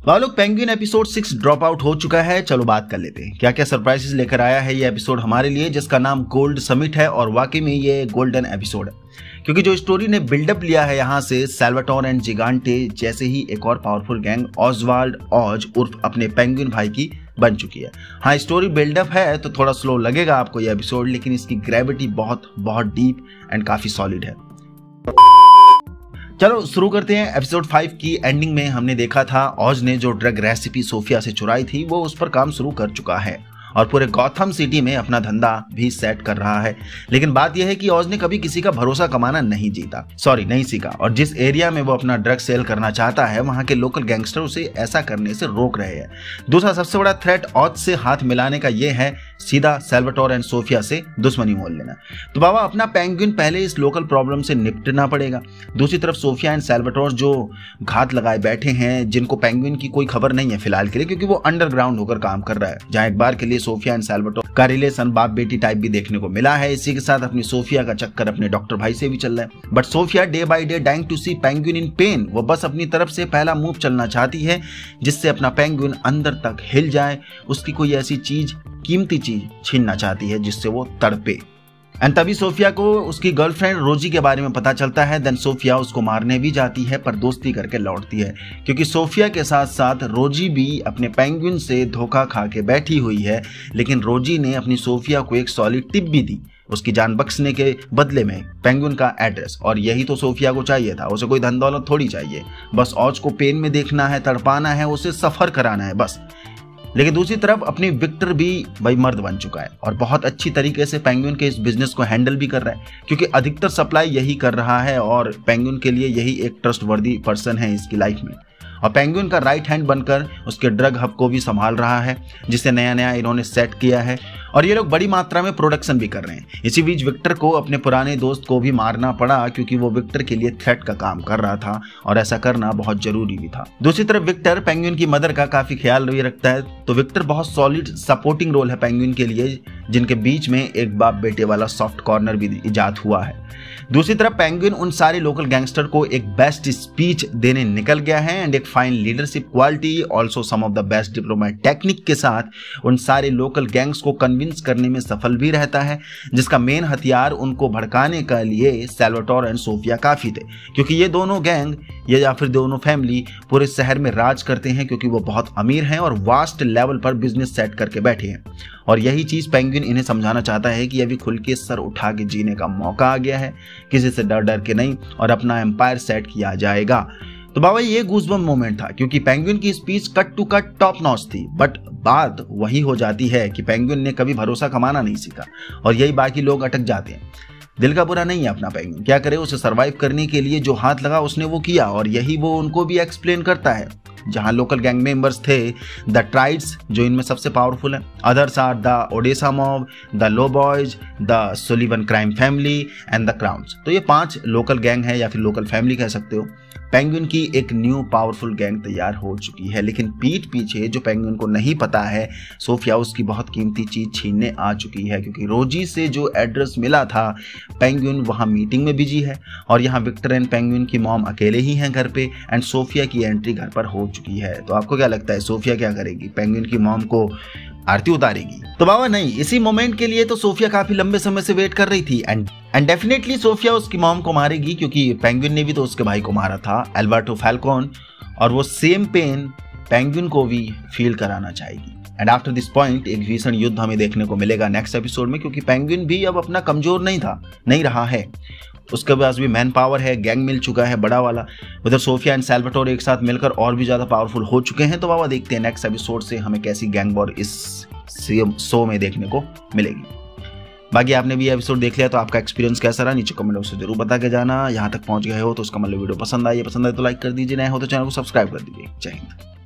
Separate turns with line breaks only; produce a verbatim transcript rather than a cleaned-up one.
लोग Penguin episode six drop out हो चुका है। चलो बात कर लेते हैं क्या क्या सरप्राइजेस लेकर आया है ये एपिसोड हमारे लिए, जिसका नाम गोल्ड समिट है। और वाकई में ये गोल्डन एपिसोड है, क्योंकि जो स्टोरी ने बिल्डअप लिया है यहाँ से सैल्वाटोर एंड जिगांटे जैसे ही एक और पावरफुल गैंग ऑजवाल्ड ऑज उर्फ अपने पेंगुइन भाई की बन चुकी है। हाँ, स्टोरी बिल्डअप है तो थोड़ा स्लो लगेगा आपको ये एपिसोड, लेकिन इसकी ग्रेविटी बहुत बहुत डीप एंड काफी सॉलिड है। चलो शुरू करते हैं। एपिसोड फाइव की एंडिंग में हमने देखा था ऑज ने जो ड्रग रेसिपी सोफिया से चुराई थी वो उस पर काम शुरू कर चुका है और पूरे गॉथम सिटी में अपना धंधा भी सेट कर रहा है। लेकिन बात यह है कि ऑज ने कभी किसी का भरोसा कमाना नहीं जीता सॉरी नहीं सीखा, और जिस एरिया में वो अपना ड्रग सेल करना चाहता है वहां के लोकल गैंगस्टर उसे ऐसा करने से रोक रहे हैं। दूसरा सबसे बड़ा थ्रेट ऑज से हाथ मिलाने का ये है सीधा सैल्वाटोर एंड सोफिया से दुश्मनी मोल लेना। तो बाबा अपना पेंगुइन पहले इस लोकल प्रॉब्लम से निपटना पड़ेगा। दूसरी तरफ सोफिया एंड सैल्वाटोर जो घात लगाए बैठे हैं, जिनको पेंगुइन की कोई खबर नहीं है फिलहाल के लिए, क्योंकि वो अंडरग्राउंड होकर काम कर रहा है, जहां एक बार के लिए सोफिया एंड सैल्वाटोर का रिलेशन बाप बेटी टाइप भी देखने को मिला है। इसी के साथ अपनी सोफिया का चक्कर अपने डॉक्टर भाई से भी चल रहा है। But Sofia day by day dying to see Penguin in pen. वो बस अपनी तरफ से पहला मूव चलना चाहती है जिससे अपना पेंगुइन अंदर तक हिल जाए। उसकी कोई ऐसी चीज, कीमती चीज छीनना चाहती है जिससे वो तड़पे। एंड तभी सोफिया को उसकी गर्लफ्रेंड रोजी के बारे में पता चलता है। देन सोफिया उसको मारने भी जाती है पर दोस्ती करके लौटती है, क्योंकि सोफिया के साथ साथ रोजी भी अपने पेंगुइन से धोखा खा के बैठी हुई है। लेकिन रोजी ने अपनी सोफिया को एक सॉलिड टिप भी दी उसकी जान बख्शने के बदले में, पेंगुइन का एड्रेस। और यही तो सोफिया को चाहिए था, उसे कोई धन दौलत थोड़ी चाहिए, बस ऑज को पेन में देखना है, तड़पाना है, उसे सफर कराना है बस। लेकिन दूसरी तरफ अपनी विक्टर भी भाई मर्द बन चुका है और बहुत अच्छी तरीके से पेंगुइन के इस बिजनेस को हैंडल भी कर रहा है, क्योंकि अधिकतर सप्लाई यही कर रहा है और पेंगुइन के लिए यही एक ट्रस्टवर्दी पर्सन है इसकी लाइफ में। और पेंगुइन का राइट हैंड बनकर उसके ड्रग हब को भी संभाल रहा है, जिसे नया नया इन्होंने सेट किया है। और ये लोग बड़ी मात्रा में प्रोडक्शन भी कर रहे हैं। इसी बीच विक्टर को अपने पुराने दोस्त को भी मारना पड़ा, क्योंकि वो विक्टर के लिए थ्रेट का काम कर रहा था और ऐसा करना बहुत जरूरी भी था। दूसरी तरफ विक्टर पेंगुइन की मदर का काफी ख्याल भी रखता है, तो विक्टर बहुत सॉलिड सपोर्टिंग रोल है पेंगुइन के लिए, जिनके बीच में एक बाप बेटे वाला सॉफ्ट कॉर्नर भी इजाद हुआ है। दूसरी तरफ पेंगुइन उन सारे लोकल गैंगस्टर को एक बेस्ट स्पीच देने निकल गया है एंड एक fine leadership quality, also some of the best diplomat technique के साथ उन सारे लोकल गैंग्स को कन्विंस करने में सफल भी रहता है, जिसका मेन हथियार उनको भड़काने के लिए सैल्वाटोर एंड सोफिया काफी थे, क्योंकि ये दोनों गैंग ये या फिर दोनों फैमिली पूरे शहर में राज करते हैं, क्योंकि वो बहुत अमीर हैं और वास्ट लेवल पर बिजनेस सेट करके बैठे हैं। और यही चीज पेंगुइन इन्हें समझाना चाहता है कि अभी खुल के सर उठा के जीने का मौका आ गया है, किसी से डर डर के नहीं, और अपना एम्पायर सेट किया जाएगा। तो बाबा ये गूज़बम्प मोमेंट था, क्योंकि पेंगुइन की speech cut to cut top notch थी। बट बात वही हो जाती है कि पेंगुइन ने कभी भरोसा कमाना नहीं सीखा और यही बाकी लोग अटक जाते हैं। दिल का बुरा नहीं है अपना पेंगुइन, क्या करे, उसे सरवाइव करने के लिए जो हाथ लगा उसने वो किया, और यही वो उनको भी एक्सप्लेन करता है। जहां लोकल गैंग मेंबर्स थे द ट्राइड्स, जो इनमें सबसे पावरफुल है, others are the Odessa mob, the Low Boys, the Sullivan crime family and the Crowns. तो ये पांच लोकल गैंग है या फिर लोकल फैमिली कह सकते हो। पेंगुइन की एक न्यू पावरफुल गैंग तैयार हो चुकी है, लेकिन पीठ पीछे जो पेंगुइन को नहीं पता है, सोफिया उसकी बहुत कीमती चीज छीनने आ चुकी है, क्योंकि रोजी से जो एड्रेस मिला था, पेंगुइन वहां मीटिंग में बिजी है और यहाँ विक्टर एंड पेंगुइन की मॉम अकेले ही हैं घर पे एंड सोफिया की एंट्री घर पर हो चुकी है। तो आपको क्या लगता है सोफिया क्या करेगी? पेंगुइन की मॉम को आरती उतारेगी? तो बाबा नहीं, इसी मोमेंट के लिए तो सोफिया काफी लंबे समय से वेट कर रही थी एंड एंड डेफिनेटली सोफिया उसकी मॉम को मारेगी, क्योंकि पेंगुइन ने भी तो उसके भाई को मारा था, एल्बर्टो फैल्कोन, और वो सेम पेन पेंगुइन को भी फील कराना चाहेगी। एंड आफ्टर दिस पॉइंट एक भीषण युद्ध हमें देखने को मिलेगा नेक्स्ट एपिसोड में, क्योंकि पेंगुइन भी अब अपना कमजोर नहीं था नहीं रहा है, उसके पास भी मैन पावर है, गैंग मिल चुका है बड़ा वाला। उधर सोफिया एंड सैल्वाटोर एक साथ मिलकर और भी ज्यादा पावरफुल हो चुके हैं। तो बाबा देखते हैं नेक्स्ट एपिसोड से हमें कैसी गैंग वॉर इस शो में देखने को मिलेगी। बाकी आपने भी एपिसोड देख लिया तो आपका एक्सपीरियंस कैसा रहा नीचे कमेंट बॉक्स में जरूर बता के जाना। यहाँ तक पहुंच गए हो तो उसका मतलब वीडियो पसंद आई है, पसंद आए तो लाइक कर दीजिए, नए हो तो चैनल को सब्सक्राइब कर दीजिए। जय हिंद।